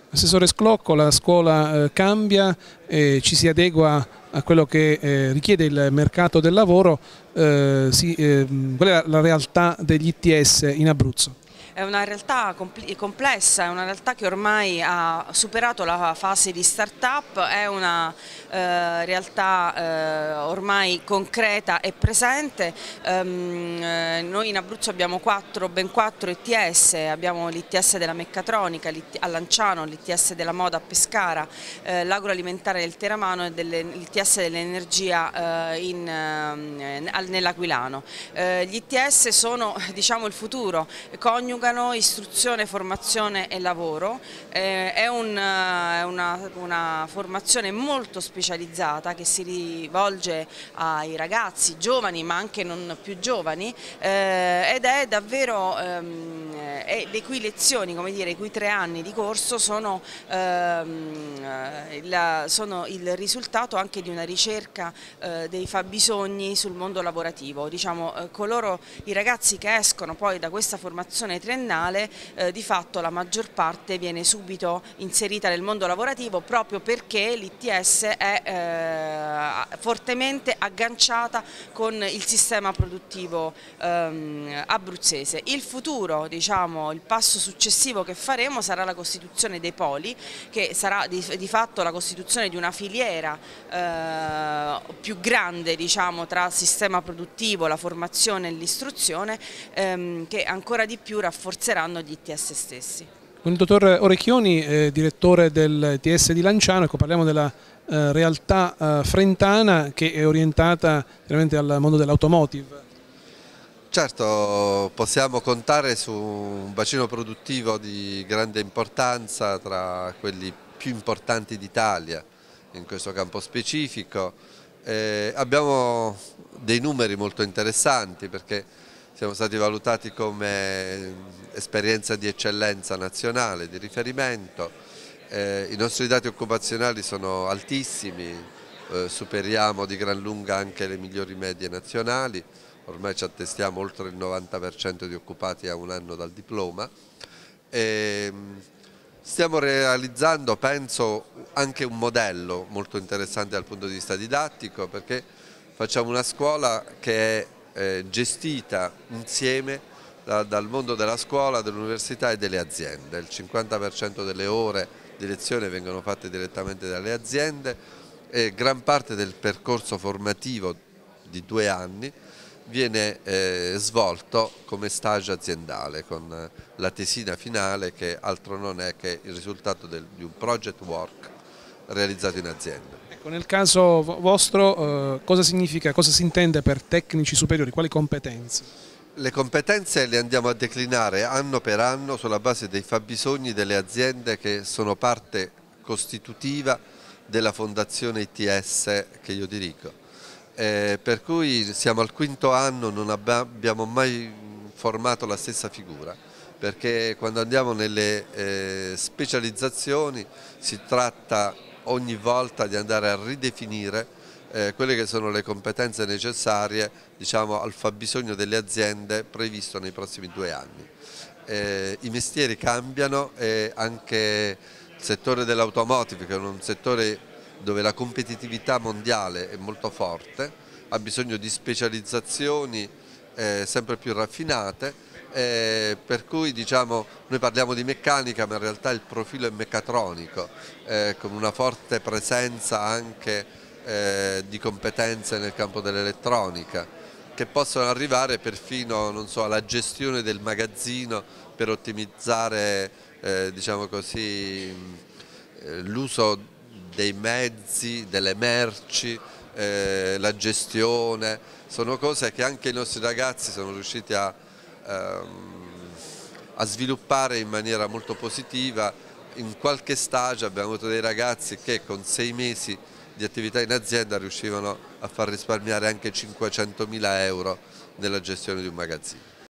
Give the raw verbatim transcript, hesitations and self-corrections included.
Assessore Sclocco, la scuola eh, cambia, eh, ci si adegua a quello che eh, richiede il mercato del lavoro, eh, si, eh, qual è la, la realtà degli I T S in Abruzzo? È una realtà complessa, è una realtà che ormai ha superato la fase di start-up, è una eh, realtà eh, ormai concreta e presente. Um, eh, noi in Abruzzo abbiamo quattro, ben quattro I T S, abbiamo l'I T S della meccatronica a Lanciano, l'I T S della moda a Pescara, eh, l'agroalimentare del Teramano e l'I T S dell'energia eh, eh, nell'Aquilano. Eh, gli I T S sono, diciamo, il futuro, coniugano istruzione, formazione e lavoro, eh, è un, una, una formazione molto specializzata che si rivolge ai ragazzi giovani ma anche non più giovani eh, ed è davvero, ehm, è, le cui lezioni, come dire, i cui tre anni di corso sono, ehm, il, sono il risultato anche di una ricerca eh, dei fabbisogni sul mondo lavorativo. Diciamo, eh, coloro, i ragazzi che escono poi da questa formazione triennale, Eh, di fatto la maggior parte viene subito inserita nel mondo lavorativo proprio perché l'I T S è eh, fortemente agganciata con il sistema produttivo ehm, abruzzese. Il futuro, diciamo, il passo successivo che faremo sarà la costituzione dei poli, che sarà di, di fatto la costituzione di una filiera eh, più grande, diciamo, tra il sistema produttivo, la formazione e l'istruzione, ehm, che ancora di più rafforzeranno gli I T S stessi. Con il dottor Orecchioni, eh, direttore del I T S di Lanciano, ecco, parliamo della eh, realtà eh, frentana che è orientata chiaramente al mondo dell'automotive. Certo, possiamo contare su un bacino produttivo di grande importanza, tra quelli più importanti d'Italia in questo campo specifico. Eh, abbiamo dei numeri molto interessanti perché siamo stati valutati come esperienza di eccellenza nazionale, di riferimento. Eh, I nostri dati occupazionali sono altissimi, eh, superiamo di gran lunga anche le migliori medie nazionali, ormai ci attestiamo oltre il novanta per cento di occupati a un anno dal diploma. E stiamo realizzando, penso, anche un modello molto interessante dal punto di vista didattico, perché facciamo una scuola che è Eh, gestita insieme da, dal mondo della scuola, dell'università e delle aziende. Il cinquanta per cento delle ore di lezione vengono fatte direttamente dalle aziende e gran parte del percorso formativo di due anni viene eh, svolto come stage aziendale con la tesina finale che altro non è che il risultato del, di un project work realizzato in azienda. Ecco, nel caso vostro eh, cosa significa, cosa si intende per tecnici superiori, quali competenze? Le competenze le andiamo a declinare anno per anno sulla base dei fabbisogni delle aziende che sono parte costitutiva della fondazione I T S che io dirigo. Eh, per cui siamo al quinto anno, non abbiamo mai formato la stessa figura, perché quando andiamo nelle eh, specializzazioni si tratta ogni volta di andare a ridefinire eh, quelle che sono le competenze necessarie, diciamo, al fabbisogno delle aziende previsto nei prossimi due anni. Eh, I mestieri cambiano e anche il settore dell'automotive, che è un settore dove la competitività mondiale è molto forte, ha bisogno di specializzazioni eh, sempre più raffinate. Eh, per cui, diciamo, noi parliamo di meccanica ma in realtà il profilo è meccatronico, eh, con una forte presenza anche eh, di competenze nel campo dell'elettronica che possono arrivare perfino, non so, alla gestione del magazzino per ottimizzare eh, diciamo così, eh, l'uso dei mezzi, delle merci, eh, la gestione. Sono cose che anche i nostri ragazzi sono riusciti a a sviluppare in maniera molto positiva. In qualche stage abbiamo avuto dei ragazzi che con sei mesi di attività in azienda riuscivano a far risparmiare anche cinquecentomila euro nella gestione di un magazzino.